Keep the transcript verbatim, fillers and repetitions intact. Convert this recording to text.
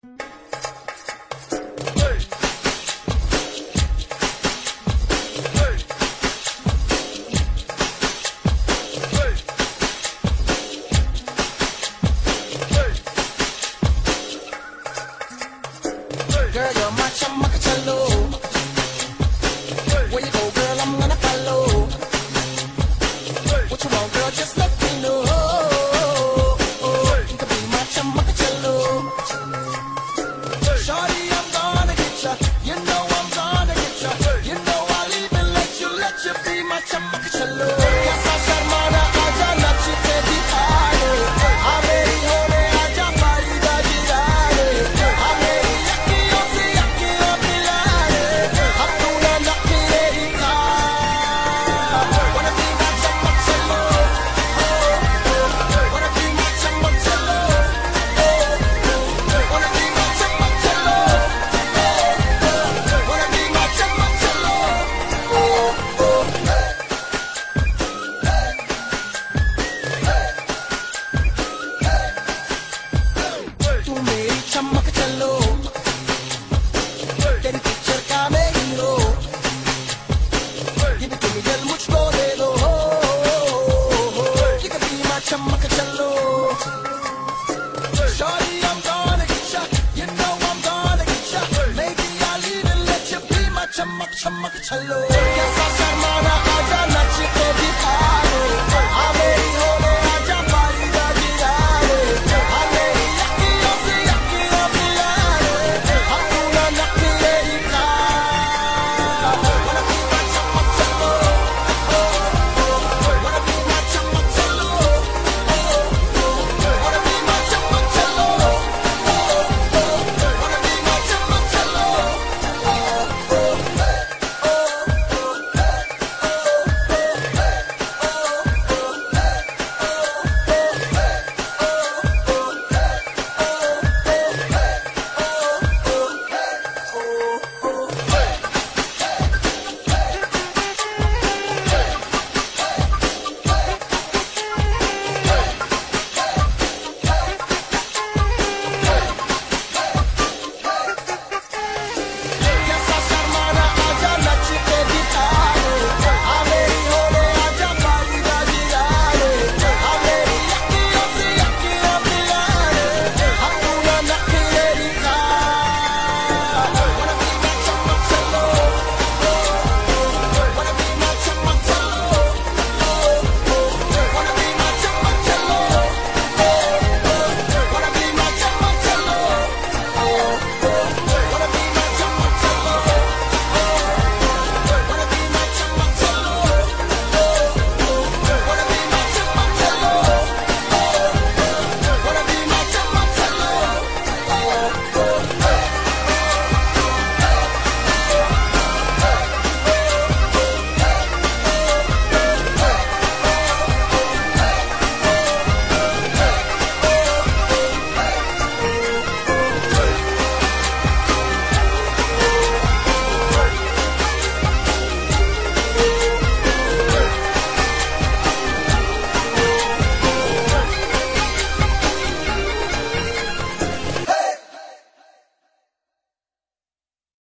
Girl, you're my chamacachalo. Where you go, girl, I'm gonna follow. What you want, girl, just let me know. You can be my chamacachalo. Shorty, I'm gonna get ya. You know I'm gonna get ya. You know I'll even let you, let you be my chamacachalo. Yes, I said, mana, aja, let you baby, aye. I'm ready, hold it, aja, pari, da, di, da, I'm ready. Shorty, I'm gonna get ya. You know I'm gonna get ya. Maybe I'll even let you be my chamacachalo.